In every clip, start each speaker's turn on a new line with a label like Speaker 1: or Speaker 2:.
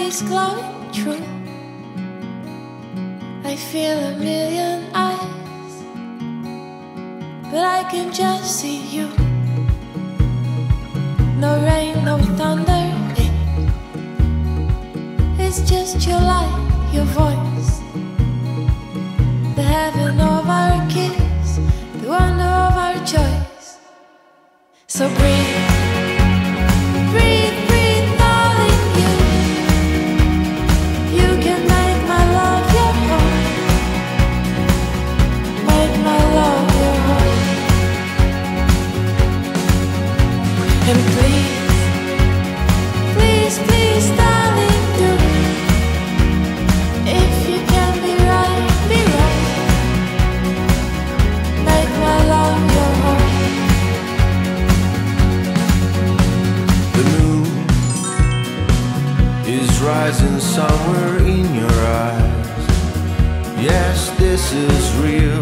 Speaker 1: is glowing true. I feel a million eyes, but I can just see you. No rain, no thunder, it's just your light, your voice, the heaven of our kiss, the wonder of our choice. So breathe, breathe, breathe, darling, you can make my love your home, make my love your home. And please, please, please, darling, do, if you can be right, be right, make my love your home.
Speaker 2: The moon is rising somewhere in your eyes. Yes, this is real.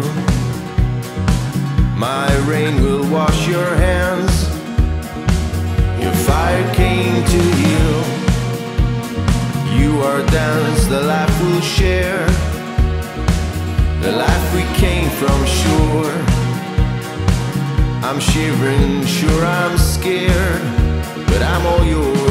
Speaker 2: My rain will wash your hands. Your fire came to heal. You are dance, the life we'll share, the life we came from shore. I'm shivering, sure I'm scared, but I'm all yours.